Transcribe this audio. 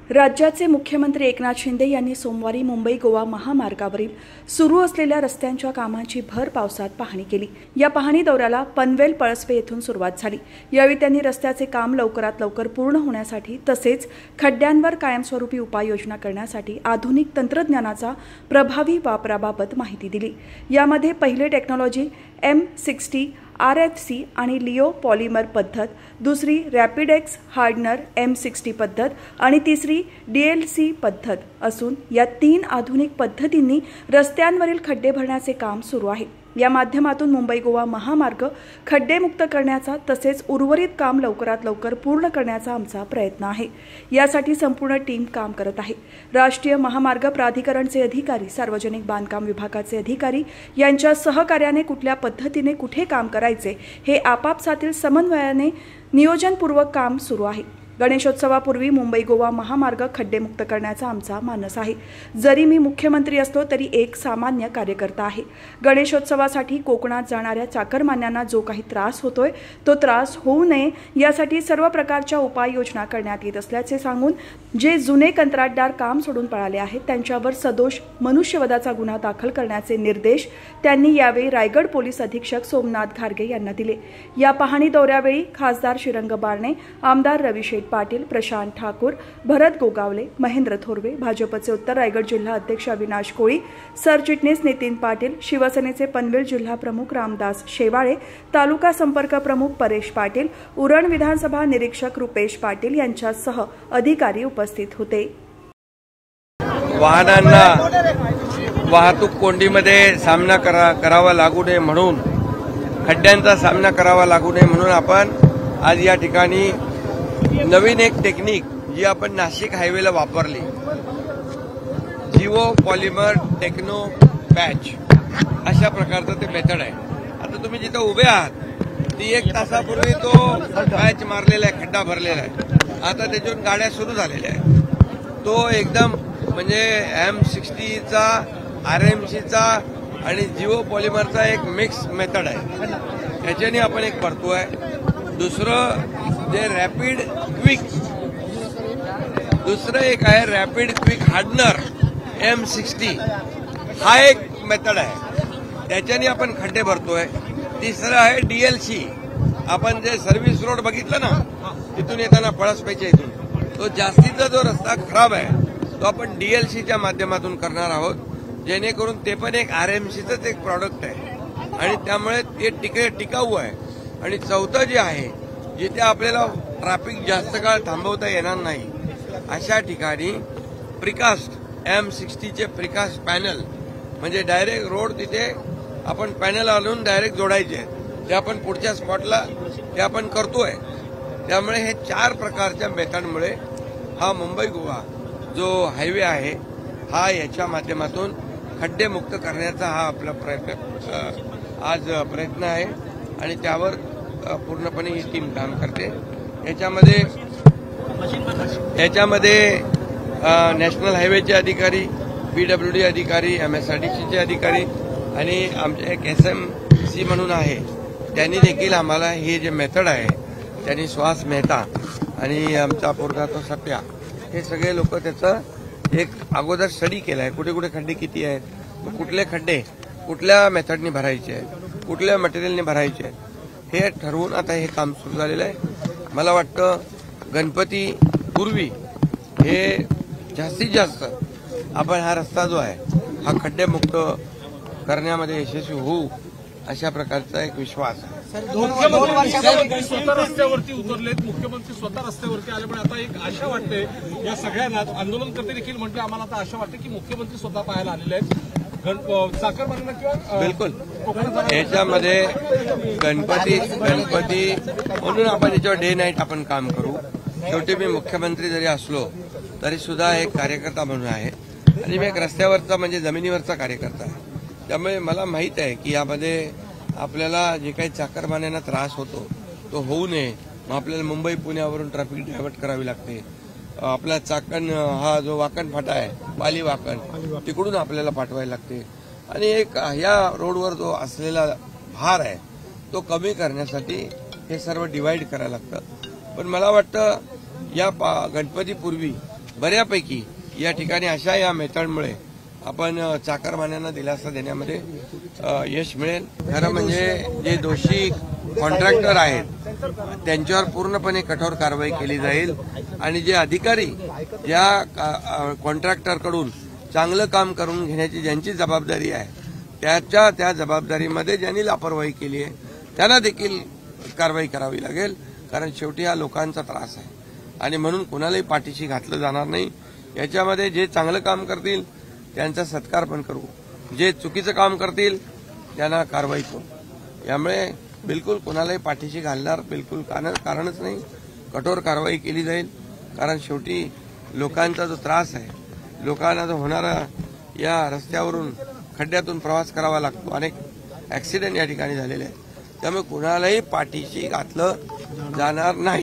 राज्याचे मुख्यमंत्री एकनाथ शिंदे यांनी सोमवारी मुंबई-गोवा महामार्गावरील सुरू असलेल्या रस्त्यांच्या कामांची भर पावसात पाहणी केली। या पाहणी दौऱ्याला पनवेल पळसपे येथून सुरुवात झाली। यावेळी त्यांनी रस्त्याचे काम लवकरात लवकर पूर्ण होण्यासाठी तसेच खड्ड्यांवर कायमस्वरूपी उपाययोजना करण्यासाठी आधुनिक तंत्रज्ञानाचा प्रभावी वापराबाबत माहिती दिली। यामध्ये पहिले टेक्नॉलॉजी M60 RFC आणि लिओ पॉलिमर पद्धत, दुसरी रॅपिडेक्स हार्डनर M60 पद्धत आणि तिसरी DLC पद्धत असून या 3 आधुनिक पद्धतींनी रस्त्यांवरील खड्डे भरण्याचे काम सुरू आहे। या माध्यमातून मुंबई-गोवा महामार्ग खड्डेमुक्त करण्याचा तसेच उर्वरित काम लवकरात लवकर पूर्ण करण्याचा आमचा प्रयत्न आहे। यासाठी संपूर्ण टीम काम करत आहे। राष्ट्रीय महामार्ग प्राधिकरणचे अधिकारी, सार्वजनिक बांधकाम विभागाचे अधिकारी यांच्या सहकार्याने कुठल्या पद्धतीने कुठे काम करायचे हे आपापसातील समन्वयाने नियोजनपूर्वक काम सुरू आहे। गणेशोत्सवापूर्वी मुंबई-गोवा महामार्ग खड्डेमुक्त करण्याचा आमचा मानस आहे। जरी मी मुख्यमंत्री असलो तरी एक सामान्य कार्यकर्ता आहे। गणेशोत्सवासाठी कोकणात जाणाऱ्या चाकरमान्यांना जो काही त्रास होतोय तो त्रास होऊ नये यासाठी सर्व प्रकारच्या उपाययोजना करण्यात येत असल्याचे सांगून जे जुने कंत्राटदार काम सोडून पळाले आहेत त्यांच्यावर सदोष मनुष्यवधाचा गुन्हा दाखल करण्याचे निर्देश त्यांनी यावेळी रायगड पोलीस अधीक्षक सोमनाथ घारगे यांना दिले। या पाहणी दौऱ्यावेळी खासदार श्रीरंग बारणे, आमदार रविशेठ पाटील, प्रशांत ठाकूर, भरत गोगावले, महेंद्र थोरवे, भाजपचे उत्तर रायगड जिल्हा अध्यक्ष अविनाश कोळी, सरचिटणीस नितीन पाटील, शिवसेनेचे पनवेल जिल्हा प्रमुख रामदास शेवाळे, तालुका संपर्क प्रमुख परेश पाटील, उरण विधानसभा निरीक्षक रुपेश पाटील यांच्यासह अधिकारी उपस्थित होते। वाहनांना वाहतूक कोंडीमध्ये सामना करावा लागू नये म्हणून, खड्ड्यांचा सामना करावा लागू नये म्हणून आपण आज या ठिकाणी नवीन एक टेक्निक जी आपण नाशिक हायवेला वापरली, जिओ पॉलिमर टेक्नो पॅच अशा प्रकारचं ते मेथड आहे। आता तुम्ही जिथं उभे आहात ती 1 तासापूर्वी तो पॅच मारलेला आहे, खड्डा भरलेला आहे। आता त्याच्यातून गाड्या सुरू झालेल्या आहेत। तो एकदम म्हणजे M60चा RMCचा आणि जिओ पॉलिमरचा एक मिक्स मेथड आहे। याच्याने आपण एक करतोय। दुसरं जे रॅपिड क्विक, दुसरं एक आहे रॅपिड क्विक हार्डनर M60, हा एक मेथड आहे, त्याच्याने आपण खड्डे भरतोय। तिसरं आहे DLC, आपण जे सर्व्हिस रोड बघितलं ना तिथून येताना पळसपेच्या इथून, तो जास्तीचा जो रस्ता खराब आहे तो आपण DLCच्या माध्यमातून करणार आहोत, जेणेकरून ते पण एक RMCचंच एक प्रॉडक्ट आहे आणि त्यामुळे ते टिकाऊ आहे। आणि चौथं जे आहे, जिथे आपल्याला ट्रॅफिक जास्त काळ थांबवता येणार नाही अशा ठिकाणी प्रिकास्ट M60चे प्रिकास्ट पॅनल, म्हणजे डायरेक्ट रोड तिथे आपण पॅनल आणून डायरेक्ट जोडायचे, ते आपण पुढच्या स्पॉटला ते आपण करतोय। त्यामुळे हे 4 प्रकारच्या मेथडमुळे हा मुंबई-गोवा जो हायवे आहे हा याच्या माध्यमातून खड्डेमुक्त करण्याचा हा आपला आज प्रयत्न आहे आणि त्यावर पूर्णपणे ही टीम काम करते। याच्यामध्ये नॅशनल हायवेचे अधिकारी, PWD अधिकारी, MSRDCचे अधिकारी आणि आमचे एक SMC म्हणून आहे, त्यांनी देखील आम्हाला हे जे मेथड आहे, त्यांनी सुहास मेहता आणि आमचा पोरगा तो सत्या, हे सगळे लोक त्याचं एक अगोदर स्टडी केला आहे। कुठे कुठे खड्डे किती आहेत, कुठले खड्डे कुठल्या मेथडने भरायचे आहेत, कुठल्या मटेरियलने भरायचे आहेत, हे ठरवून आता हे काम सुरू झालेलं आहे। मला वाटतं गणपती पूर्वी हे जास्तीत जास्त आपण हा रस्ता जो आहे हा खड्डेमुक्त करण्यामध्ये यशस्वी होऊ अशा प्रकारचा एक विश्वास आहे। स्वतः रस्त्यावरती उतरलेत, मुख्यमंत्री स्वतः रस्त्यावरती आल्यामुळे आता एक आशा वाटते या सगळ्यांना, आंदोलनकर्ते देखील म्हणते आम्हाला आता आशा वाटते की मुख्यमंत्री स्वतः पाहायला आलेले आहेत चाकरमान्यांना किंवा बिलकुल याच्यामध्ये गणपती म्हणून आपण याच्यावर डे नाईट आपण काम करू। शेवटी मी मुख्यमंत्री जरी असलो तरी सुद्धा एक कार्यकर्ता म्हणून आहे आणि मी एक रस्त्यावरचा म्हणजे जमिनीवरचा कार्यकर्ता आहे। त्यामुळे मला माहित आहे की यामध्ये आपल्याला जे काही चाकरमान्यांना त्रास होतो तो होऊ नये, मग आपल्याला मुंबई पुण्यावरून ट्रॅफिक डायव्हर्ट करावी लागते। आपला चाकण हा जो वाकण फाटा आहे, पाली वाकण, तिकडून आपल्याला पाठवायला लागते आणि एक या रोडवर जो असलेला भार आहे तो कमी करण्यासाठी हे सर्व डिवाइड करायला लागतं। पण मला वाटतं या गणपतीपूर्वी बऱ्यापैकी या ठिकाणी अशा या मेथडमुळे आपण चाकरमान्यांना दिलासा देण्यामध्ये यश मिळेल. खरं म्हणजे जे दोषी कॉन्ट्रॅक्टर आहेत त्यांच्यावर पूर्णपणे कठोर कारवाई केली जाईल आणि जे अधिकारी ज्या कॉन्ट्रॅक्टरकडून चांगलं काम करून घेण्याची ज्यांची जबाबदारी आहे त्या जबाबदारीमध्ये ज्यांनी लापरवाही केली आहे त्यांना देखील कारवाई करावी लागेल. कारण शेवटी हा लोकांचा त्रास आहे आणि म्हणून कुणालाही पाठीशी घातलं जाणार नाही. याच्यामध्ये जे चांगलं काम करतील त्यांचा सत्कार पण करू, जे चुकीचं काम करतील त्यांना कारवाई करू. यामुळे बिलकुल कुणालाही पाठीशी घालणार बिलकुल कारणच नाही. कठोर कारवाई केली जाईल. कारण शेवटी लोकांचा जो त्रास आहे, लोकांना जो होणारा या रस्त्यावरून खड्ड्यातून प्रवास करावा लागतो, अनेक ऍक्सिडेंट या ठिकाणी झालेले आहेत, त्यामुळे कुणालाही पाठीशी घातलं जाणार नाही.